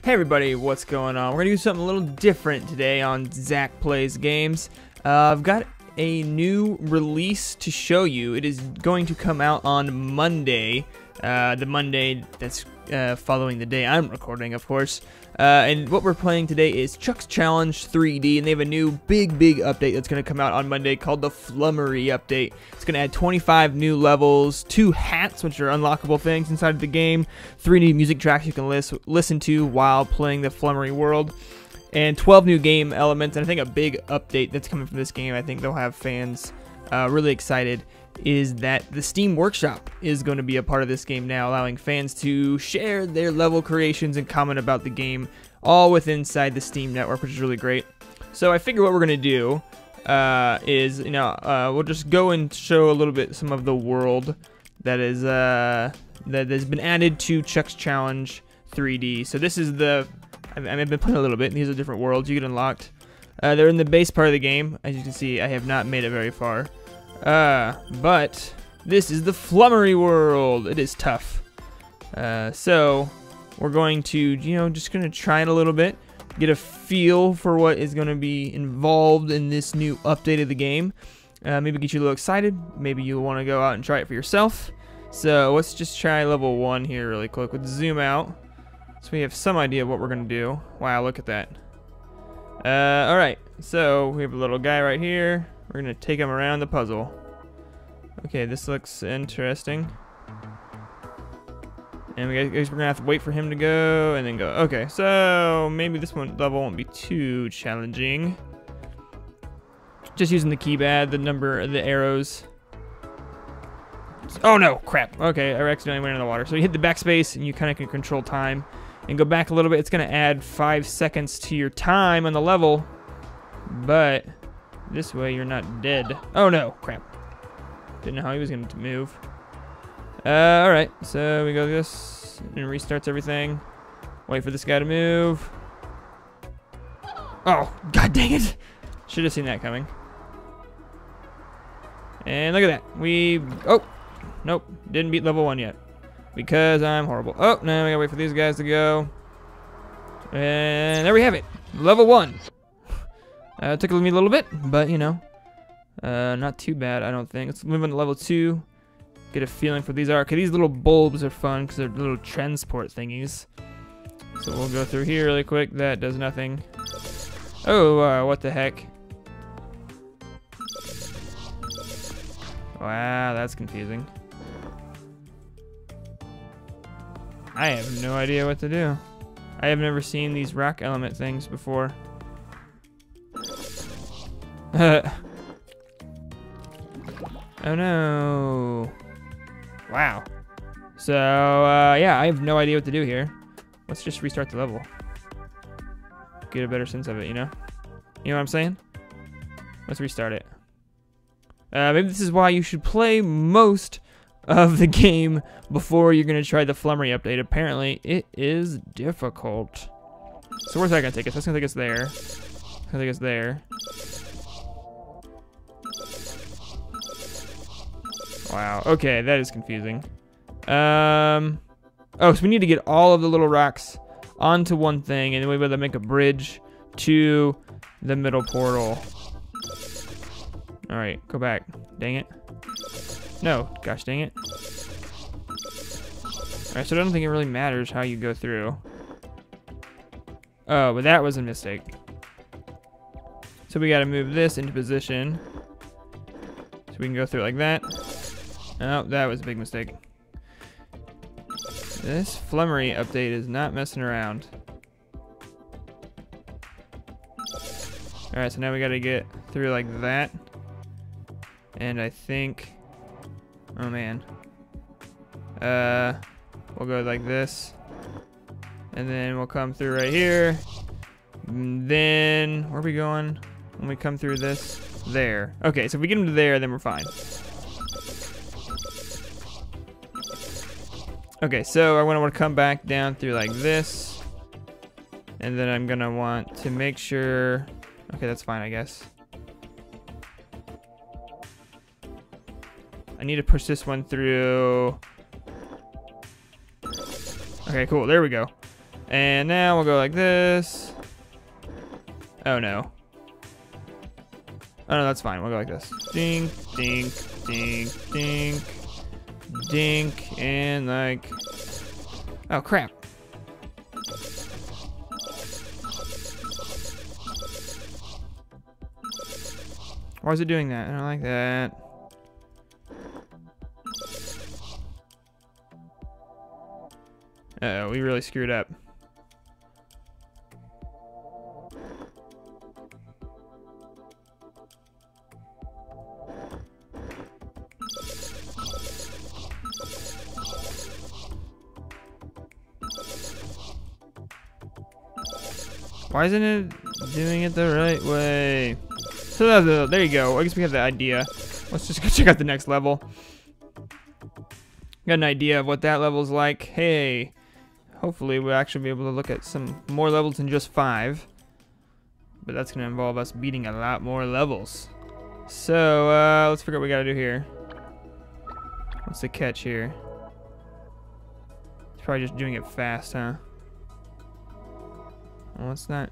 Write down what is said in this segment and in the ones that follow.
Hey everybody, what's going on? We're gonna do something a little different today on Zach Plays Games. I've got a new release to show you. It is going to come out on Monday, the Monday that's following the day I'm recording, of course. And what we're playing today is Chuck's Challenge 3D, and they have a new big update that's going to come out on Monday called the Flummery update. It's going to add 25 new levels, 2 hats, which are unlockable things inside of the game, 3 new music tracks you can listen to while playing the Flummery world, and 12 new game elements. And I think a big update that's coming from this game, I think they'll have fans really excited, is that the Steam Workshop is going to be a part of this game now, allowing fans to share their level creations and comment about the game all within inside the Steam network, which is really great. So I figure what we're going to do is, we'll just go and show a little bit some of the world that is that has been added to Chuck's Challenge 3D. So this is I've been playing a little bit, and these are different worlds you get unlocked. They're in the base part of the game. As you can see, I have not made it very far. But this is the Flummery world. It is tough. So we're going to, just going to try it a little bit, get a feel for what is going to be involved in this new update of the game. Maybe get you a little excited. Maybe you'll want to go out and try it for yourself. So let's just try level 1 here really quick. Let's zoom out so we have some idea of what we're going to do. Wow, look at that. Alright, so we have a little guy right here. We're going to take him around the puzzle. Okay, this looks interesting. And I guess we're going to have to wait for him to go and then go. Okay, so maybe this level won't be too challenging. Just using the keypad, the arrows. Oh no, crap. Okay, I accidentally went in the water. So you hit the backspace and you kind of can control time. And go back a little bit. It's going to add 5 seconds to your time on the level. But this way you're not dead. Oh no, crap. Didn't know how he was going to move. Alright, so we go this and restarts everything. Wait for this guy to move. Oh, god dang it. Should have seen that coming. And look at that. Oh, nope. Didn't beat level 1 yet. Because I'm horrible. Oh, now we gotta wait for these guys to go. And there we have it. Level 1. It took me a little bit, but not too bad, I don't think. Let's move on to level 2. Get a feeling for these. Okay, these little bulbs are fun because they're little transport thingies. So we'll go through here really quick. That does nothing. Oh, what the heck? Wow, that's confusing. I have no idea what to do. I have never seen these rock element things before. Oh no. Wow. So, yeah, I have no idea what to do here. Let's just restart the level. Get a better sense of it, you know? You know what I'm saying? Let's restart it. Maybe this is why you should play most of the game before you're going to try the Flummery update. Apparently, it is difficult. So where's that going to take us? That's going to take us there. It's going to take us there. Wow, okay, that is confusing. Oh, so we need to get all of the little rocks onto one thing, and then we'll be able to make a bridge to the middle portal. Alright, go back. Dang it. No, gosh dang it. Alright, so I don't think it really matters how you go through. Oh, but that was a mistake. So we gotta move this into position. So we can go through like that. Oh, that was a big mistake. This Flummery update is not messing around. Alright, so now we gotta get through like that. And I think... Oh man. We'll go like this. And then we'll come through right here. And then, where are we going? When we come through this? There. Okay, so if we get them to there, then we're fine. Okay, so I want to come back down through like this. And then I'm going to want to make sure... Okay, that's fine, I guess. I need to push this one through. Okay, cool. There we go. And now we'll go like this. Oh no. Oh no, that's fine. We'll go like this. Dink, dink, dink, dink, dink, and like... Oh crap. Why is it doing that? I don't like that. Uh-oh, we really screwed up. Why isn't it doing it the right way? So there you go. I guess we have the idea. Let's just go check out the next level. Got an idea of what that level's like. Hey, hopefully we'll actually be able to look at some more levels than just 5. But that's going to involve us beating a lot more levels. So let's figure out what we got to do here. What's the catch here? It's probably just doing it fast, huh? Well, what's that?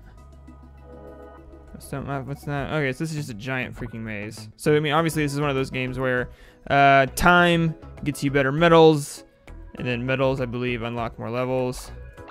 What's not? Okay, so this is just a giant freaking maze. So, I mean, obviously this is one of those games where time gets you better medals, and then medals, I believe, unlock more levels.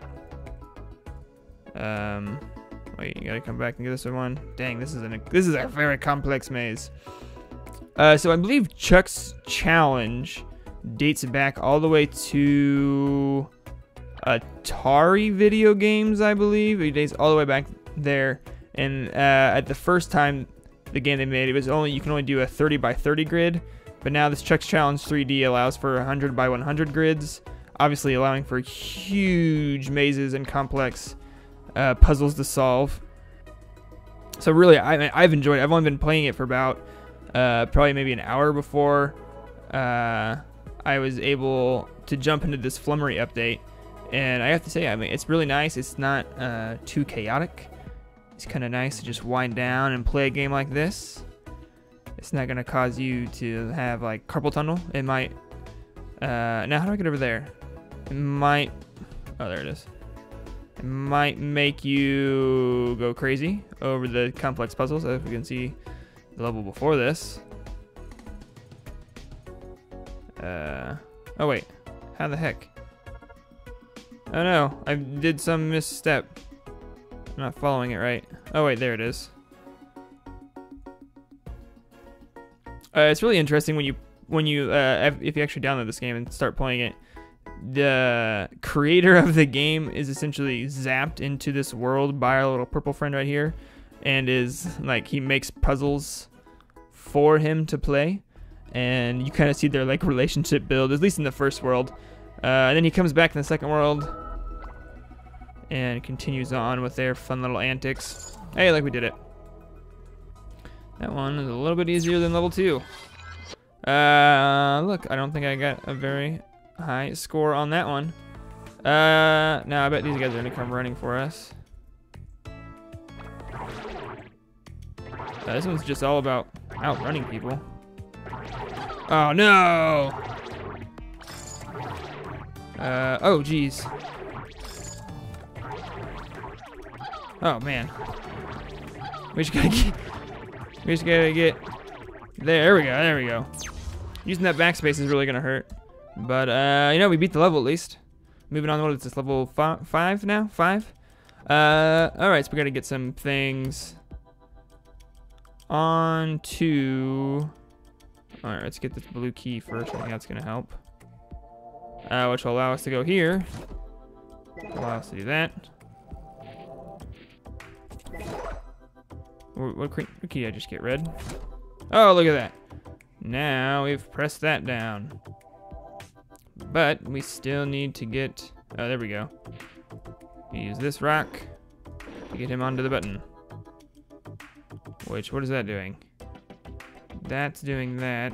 Wait, you gotta come back and get this one. Dang, this is a very complex maze. So I believe Chuck's challenge dates back all the way to Atari video games, I believe. It dates all the way back there. And at the first time the game they made, you can only do a 30 by 30 grid. But now this Chuck's Challenge 3D allows for 100 by 100 grids, obviously allowing for huge mazes and complex puzzles to solve. So really, I've enjoyed it. I've only been playing it for about probably maybe an hour before I was able to jump into this Flummery update. And I have to say, I mean, it's really nice. It's not too chaotic. It's kind of nice to just wind down and play a game like this. It's not going to cause you to have like carpal tunnel. It might... now, how do I get over there? It might... Oh, there it is. It might make you go crazy over the complex puzzles, as we can see the level before this. Oh, wait. How the heck? Oh, no. I did some misstep. I'm not following it right. Oh wait, there it is. It's really interesting when you if you actually download this game and start playing it. The creator of the game is essentially zapped into this world by our little purple friend right here, and is like he makes puzzles for him to play, and you kind of see their like relationship build, at least in the first world. And then he comes back in the second world and continues on with their fun little antics. Hey, like we did it. That one is a little bit easier than level 2. Look, I don't think I got a very high score on that one. Now I bet these guys are gonna come running for us. This one's just all about outrunning people. Oh no! Oh geez. Oh man. We just gotta get there we go. Using that backspace is really gonna hurt. But you know, we beat the level at least. Moving on, what is this, level 5 now? 5? Alright, so we gotta get some things on to... Alright, let's get this blue key first. I think that's gonna help. Which will allow us to go here. Allow us to do that. What key did I just get? Red? Oh, look at that. Now we've pressed that down. But we still need to get... Oh, there we go. Use this rock to get him onto the button. Which, what is that doing? That's doing that.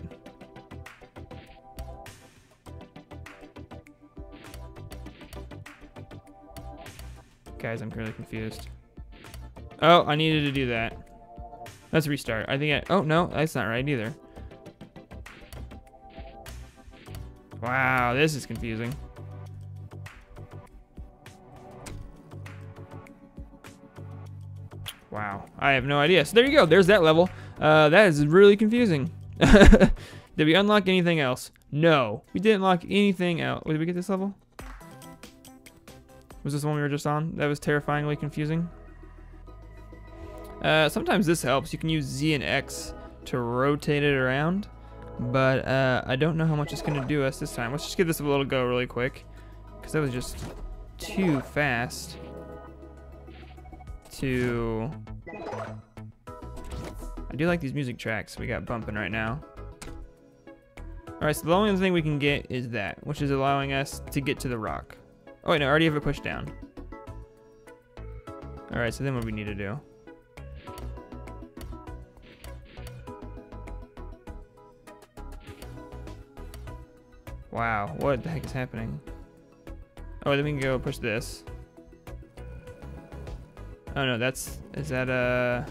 Guys, I'm really confused. Oh, I needed to do that. Let's restart. I think oh, no, that's not right either. Wow, this is confusing. Wow, I have no idea. So there you go. There's that level. That is really confusing. Did we unlock anything else? No, we didn't unlock anything else. Did we get this level? Was this the one we were just on? That was terrifyingly confusing. Sometimes this helps. You can use Z and X to rotate it around, but I don't know how much it's gonna do us this time. Let's just give this a little go really quick, because that was just too fast to... I do like these music tracks we got bumping right now. Alright, so the only thing we can get is that, which is allowing us to get to the rock. Oh wait, no, I already have it pushed down. Alright, so then what do we need to do? Wow, what the heck is happening? Oh, then we can go push this. Oh no, is that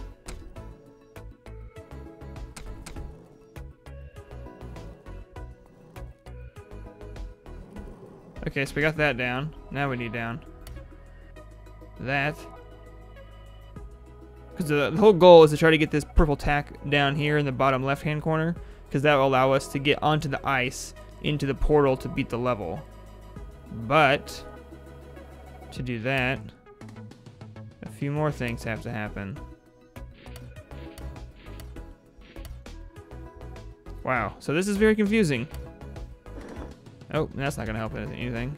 okay, so we got that down. Now we need down that. Because the whole goal is to try to get this purple tack down here in the bottom left-hand corner, because that will allow us to get onto the ice into the portal to beat the level. But to do that, a few more things have to happen. Wow, so this is very confusing. Oh, that's not gonna help anything.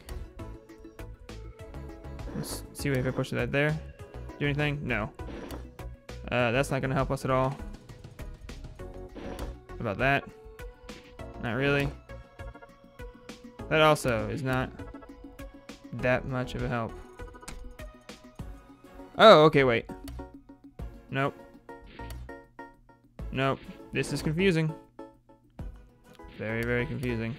Let's see if I push that there. Do anything? No. That's not gonna help us at all. What about that? Not really. That also is not that much of a help. Oh, okay, wait. Nope. Nope. This is confusing. Very, very confusing.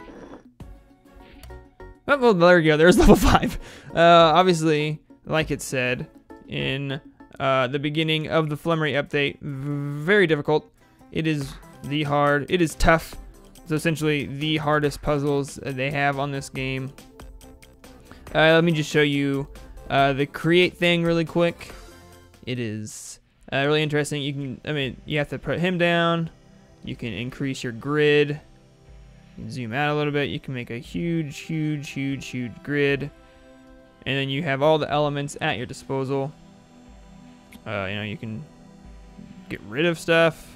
Oh, well, there you go. There's level 5. Obviously, like it said in the beginning of the Flummery update, very difficult. It is tough. So essentially the hardest puzzles they have on this game. Let me just show you the create thing really quick. It is really interesting. You have to put him down. You can increase your grid. You can zoom out a little bit. You can make a huge, huge, huge, huge grid. And then you have all the elements at your disposal. You can get rid of stuff.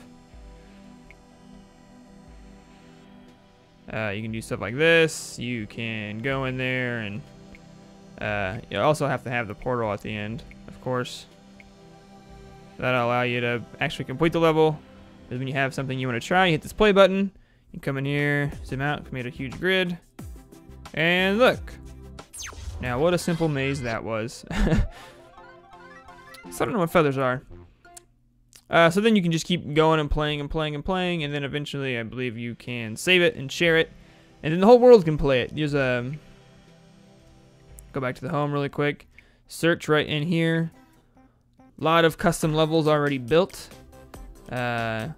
You can do stuff like this. You can go in there and you also have to have the portal at the end, of course. That'll allow you to actually complete the level. Because when you have something you want to try, you hit this play button. You come in here, zoom out, create a huge grid. And look. Now, what a simple maze that was. So I don't know what feathers are. So then you can just keep going and playing and playing and playing, and then eventually I believe you can save it and share it, and then the whole world can play it. There's go back to the home really quick, search right in here. A lot of custom levels already built. Oh,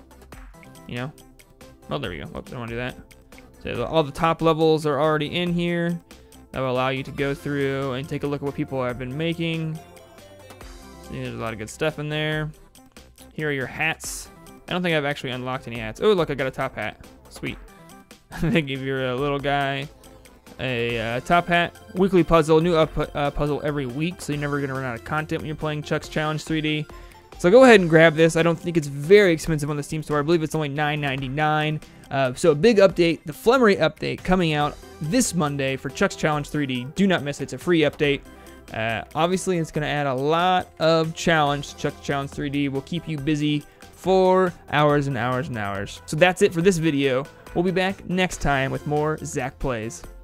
there we go. Oops, I don't want to do that. So all the top levels are already in here. That will allow you to go through and take a look at what people have been making. See, there's a lot of good stuff in there. Here are your hats. I don't think I've actually unlocked any hats. Oh, look, I got a top hat. Sweet. They give your little guy a top hat. Weekly puzzle, new puzzle every week, so you're never going to run out of content when you're playing Chuck's Challenge 3D. So go ahead and grab this. I don't think it's very expensive on the Steam store. I believe it's only $9.99. So a big update, the Flummery update, coming out this Monday for Chuck's Challenge 3D. Do not miss it. It's a free update. Obviously, it's going to add a lot of challenge to Chuck's Challenge 3D. Will keep you busy for hours and hours and hours. So that's it for this video. We'll be back next time with more Zach Plays.